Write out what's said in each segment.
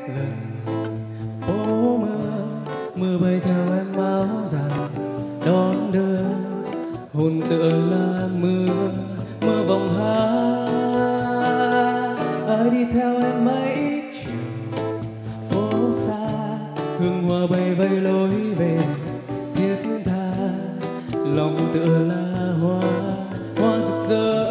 lần phố mưa, mưa bay theo em áo dài đón đưa, hồn tựa là mưa, mưa vòng hát. Ai đi theo em mấy chiều phố xa, hương hoa bay vây lối về thiết tha, lòng tựa là hoa, hoa rực rỡ.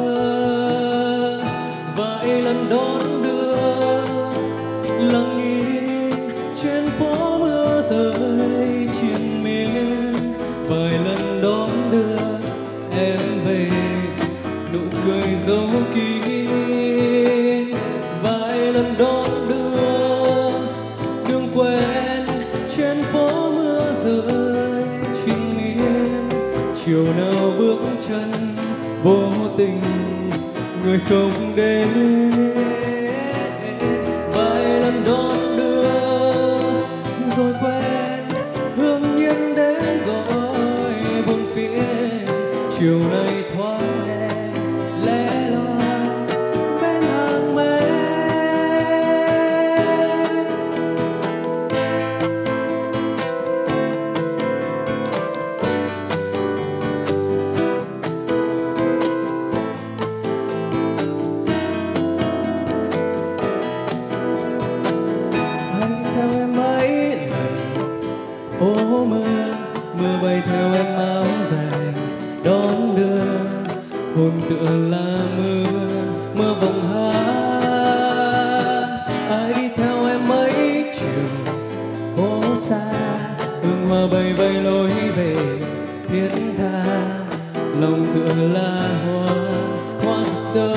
Vài lần đón đưa lặng im trên phố mưa rơi triền miên, vài lần đón đưa em về nụ cười dấu kín, vài lần đón đưa đường quen trên phố mưa rơi triền miên. Chiều nào bước chân vô tình người không đến, vài lần đón đưa rồi quen hương nhiên đến gọi buồn phiền. Chiều nay thoáng nghe lẻ loi bên hàng mây. Theo em mấy lần phố mưa, mưa bay theo em áo dài đón đưa, hồn tựa là mưa, mưa vòng hát. Ai đi theo em mấy chiều phố xa, hương hoa bay vây lối về thiết tha, lòng tựa là hoa, hoa rực rỡ.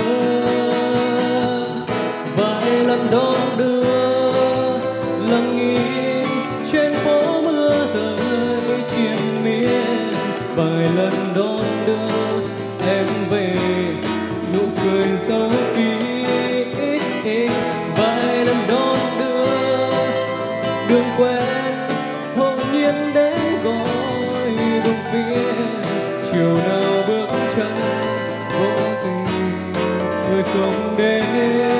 Vài lần đón đưa lặng im trên phố mưa rơi triền miên, vài lần đón đưa em về nụ cười dấu kín, vài lần đón đưa đường quen hồn nhiên đến gọi buồn phiền. Chiều nào bước chân vô tình người không đến,